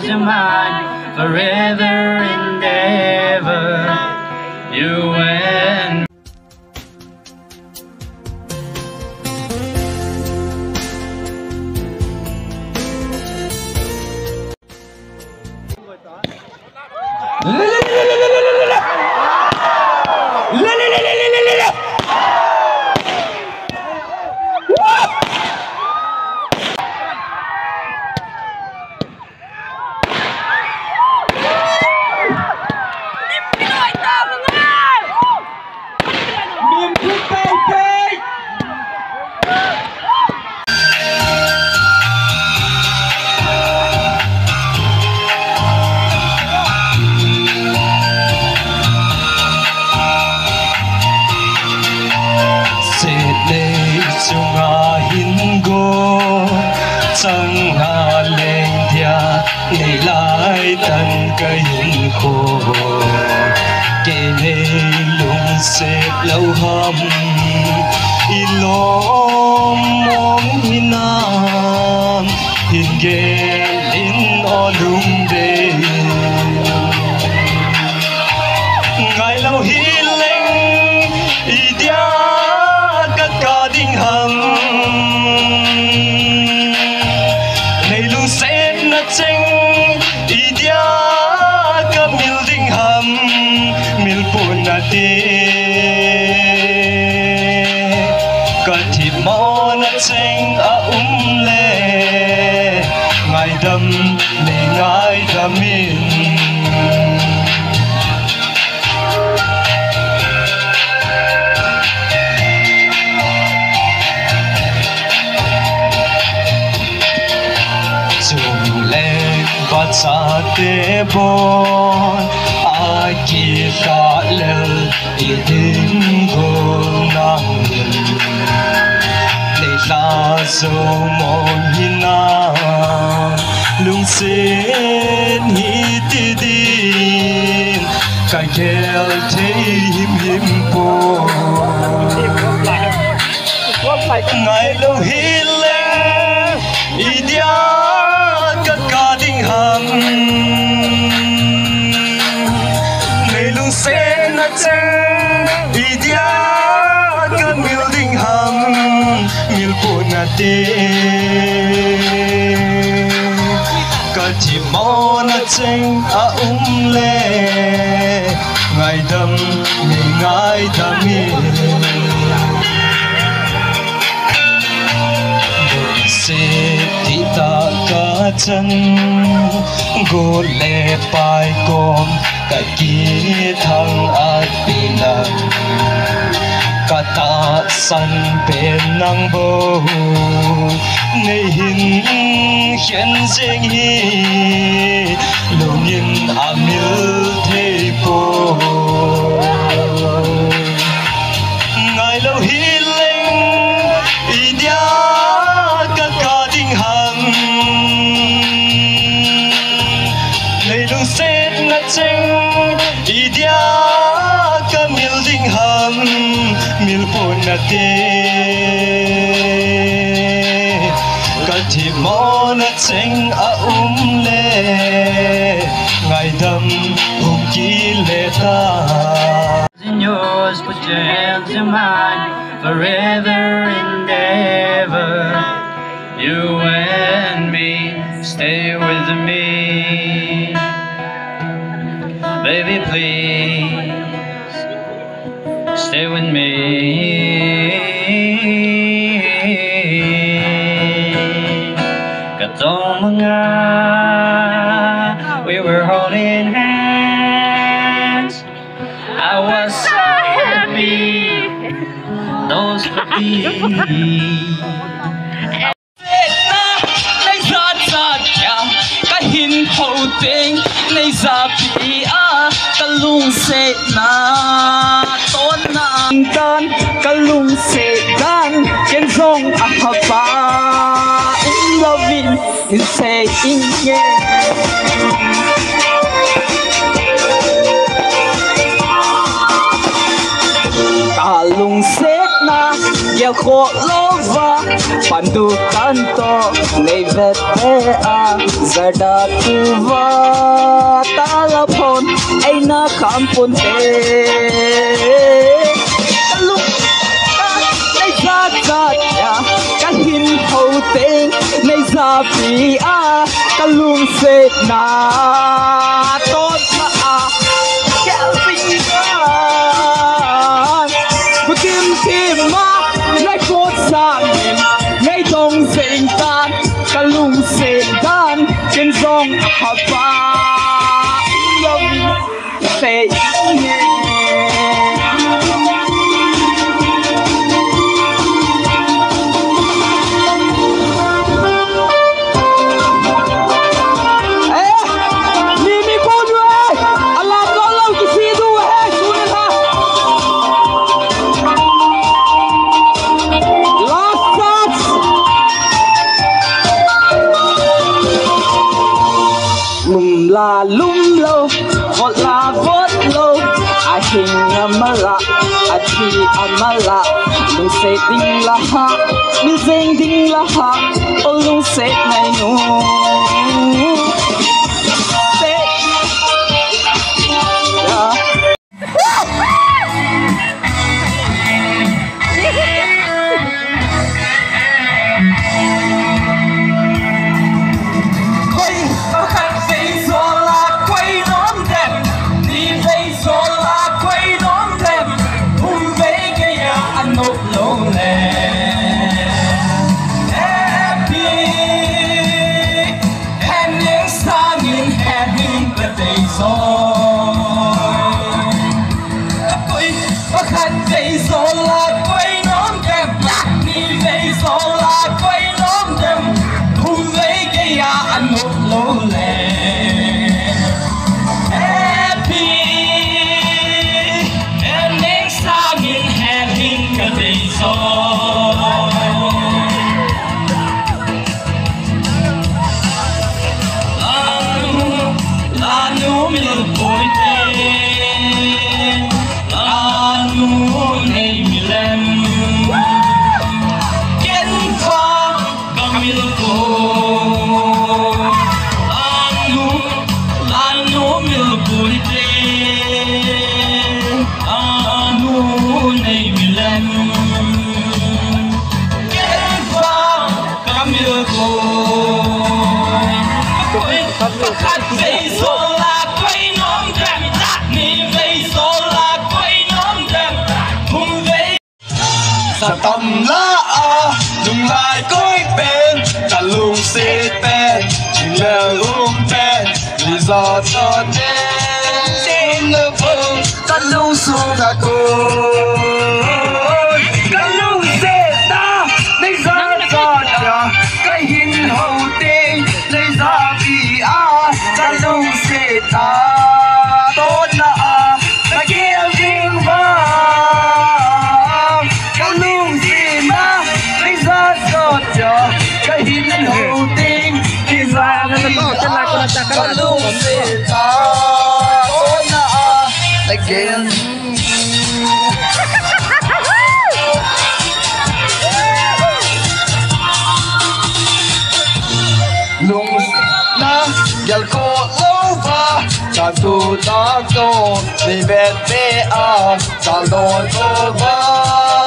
chance of mine, forever and ever, you and me. Chẳng hà lên thia ngày lại tan cây hình khô kể này lung xếp lâu hầm ilom mong hinam hin ghé lên o lung đê ngày lâu hi lên idia các ca đinh hầm chênh idia ka mil ding ham mil pun na te ka thi mo na chênh a le ngai dam nei ngai damin sa te bon a ki kha lel I ding go nang le la so mo hina lung sen hi ti din ka kel te him po ngai lo hi le idia ngày lung sen na chênh idia ka mil ding ham mil po na te ka thi mo na chênh a le ngai dam nei ngai dami se ti ta ka chân go le pai kom ka ki thang a pina ka ta san pe nang bo nei hin hian jeng hi lo nin a mil the po ngai lo hi leng idia idia ka mil ding ham mil pon na te ka thi mo na chênh a le ngai dam ki le ta in yours, put your hands in mine, forever and ever, you and me, stay with me. Baby, please stay with me. Katomanga, we were holding hands. I was so happy. Those could be. Hin hậu tình nay giờ bị ta lung sẽ na tôn na tan ta lung sẽ dan trên rong apa in loving in saying yeah ta lung sẽ na Yel ko lova pandu kanto nei vete zada tuva talapon ay na kampunte kalung nei zakatya kahin hoting nei zapia kalung se na tot na kelping kim kim ma lại cốt sang ngay trong sinh tan cả lung sinh tan trên dòng hợp ba lâm sẽ nghe la lum lo vot lo a hing amala a chi amala lung se ding la ha mi zeng ding la ha o lung se nai nu se ya sa tâm la lung lại cõi bên cả lung xê bên chỉ là bên lý do cho nên xin lỡ vâng cả lung xuống cả cô cả lung xê ta lấy ra cho cái hình hậu tinh lấy ra vì cả lung xê ta tốt là ta kia vinh vang cái hình hậu tinh khi ra cả lung xê ta tốt là again lung na yal ko lova cha tu ta ko ni vet be sa lo to va